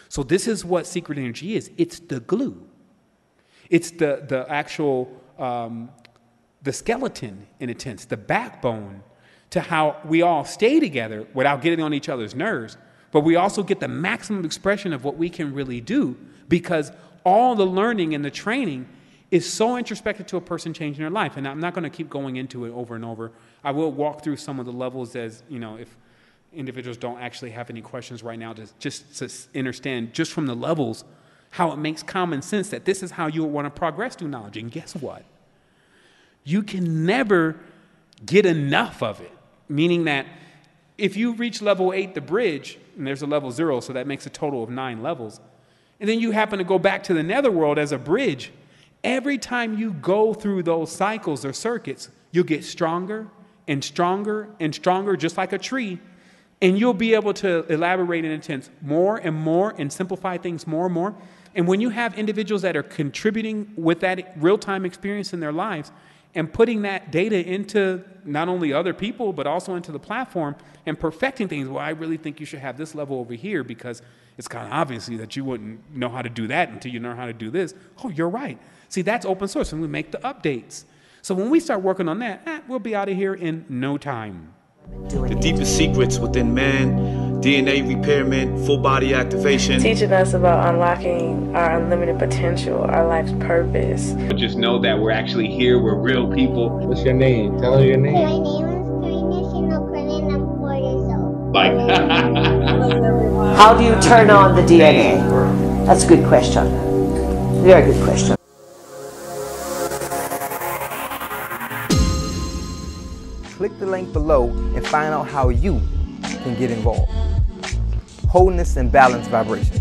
So this is what secret energy is. It's the glue. It's the actual, the skeleton, in a sense, the backbone to how we all stay together without getting on each other's nerves. But we also get the maximum expression of what we can really do, because all the learning and the training is so introspective to a person changing their life. And I'm not going to keep going into it over and over. I will walk through some of the levels as, if individuals don't actually have any questions right now, just to understand just from the levels how it makes common sense that this is how you want to progress through knowledge. And guess what? You can never get enough of it, meaning that if you reach level 8, the bridge, and there's a level 0, so that makes a total of 9 levels, and then you happen to go back to the netherworld as a bridge, every time you go through those cycles or circuits, you'll get stronger and stronger and stronger, just like a tree, and you'll be able to elaborate and intense more and more and simplify things more and more. And when you have individuals that are contributing with that real-time experience in their lives and putting that data into not only other people, but also into the platform and perfecting things, well, I really think you should have this level over here because it's kind of obviously that you wouldn't know how to do that until you know how to do this. Oh, you're right. See, that's open source, and we make the updates. So when we start working on that, we'll be out of here in no time. The deepest secrets within man, DNA repairment, full body activation. Teaching us about unlocking our unlimited potential, our life's purpose. Just know that we're actually here, we're real people. What's your name? Tell her your name. My name is Karina Shinokurin and I'm 4 years old. How do you turn on the DNA? That's a good question. Very good question. Click the link below and find out how you can get involved. Wholeness and Balance Vibration.